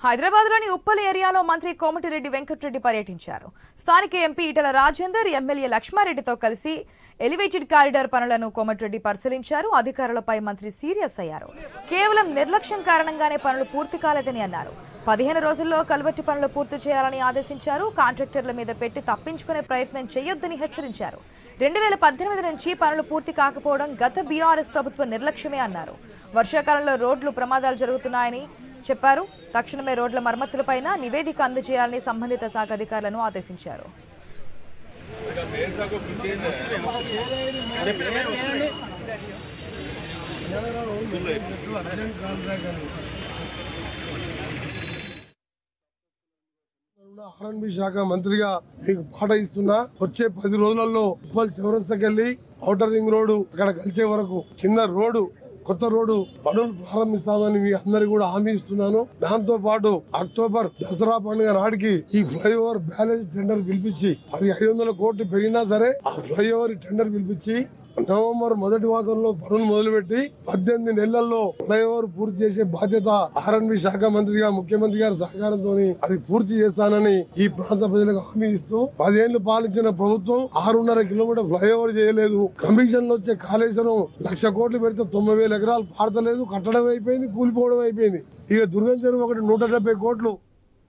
హైదరాబాద్లోని ఉప్పల్ ఏరియాలో మంత్రి కోమటిరెడ్డి వెంకటరెడ్డి పర్యటించారు. స్థానిక ఎంపీ ఈటల రాజేందర్, ఎమ్మెల్యే లక్ష్మారెడ్డితో కలిసి ఎలివేటెడ్ కారిడార్ పనులను కోమటిరెడ్డి పరిశీలించారు. అధికారులపై మంత్రి సీరియస్ అయ్యారు. కేవలం నిర్లక్ష్యం కారణంగానే పనులు పూర్తి కాలేదని అన్నారు. 15 రోజుల్లో కల్వర్టు పనులు పూర్తి చేయాలని ఆదేశించారు. కాంట్రాక్టర్ల మీద పెట్టి తప్పించుకునే ప్రయత్నం చేయొద్దని హెచ్చరించారు. 2018 నుంచి పనులు పూర్తి కాకపోవడం గత బీఆర్ఎస్ ప్రభుత్వ నిర్లక్ష్యమే అన్నారు. వర్షాకాలంలో రోడ్లు ప్రమాదాలు జరుగుతున్నాయని చెప్పారు. తక్షణమే రోడ్ల మరమ్మతులపైన నివేదిక అందజేయాలని సంబంధిత శాఖ అధికారులను ఆదేశించారు. ఆర్ఎండ్బి శాఖ మంత్రిగా మీకు మాట ఇస్తున్నా, వచ్చే 10 రోజులలో ఉప్పల్ చౌరస్తాకెళ్లి ఔటర్ రింగ్ రోడ్డు అక్కడ కలిసే వరకు కింద రోడ్డు కొత్త రోడ్డు పనులు ప్రారంభిస్తామని మీ అందరికి కూడా హామీ ఇస్తున్నాను. దాంతో పాటు అక్టోబర్ దసరా పండుగ నాటికి ఈ ఫ్లైఓవర్ బ్యాలెన్స్ టెండర్ పిలిపించి అది 500 కోట్లు పెరిగినా సరే ఆ ఫ్లైఓవర్ టెండర్ పిలిపించి నవంబర్ మొదటి మాసంలో పనులు మొదలుపెట్టి 18 నెలల్లో ఫ్లైఓవర్ పూర్తి చేసే బాధ్యత ఆర్ఎండ్బి శాఖ మంత్రిగా ముఖ్యమంత్రి గారి సహకారంతో అది పూర్తి చేస్తానని ఈ ప్రాంత ప్రజలకు హామీ ఇస్తూ 10 ఏళ్లు పాలించిన ప్రభుత్వం 6.5 కిలోమీటర్ ఫ్లైఓవర్ చేయలేదు. కమిషన్ లో వచ్చే కాళేశ్వరం 1,00,000 కోట్లు పెడితే 90,000 ఎకరాలు పారతలేదు. కట్టడం అయిపోయింది, కూలిపోవడం అయిపోయింది. ఇక దుర్గం చెరువు ఒకటి 170 కోట్లు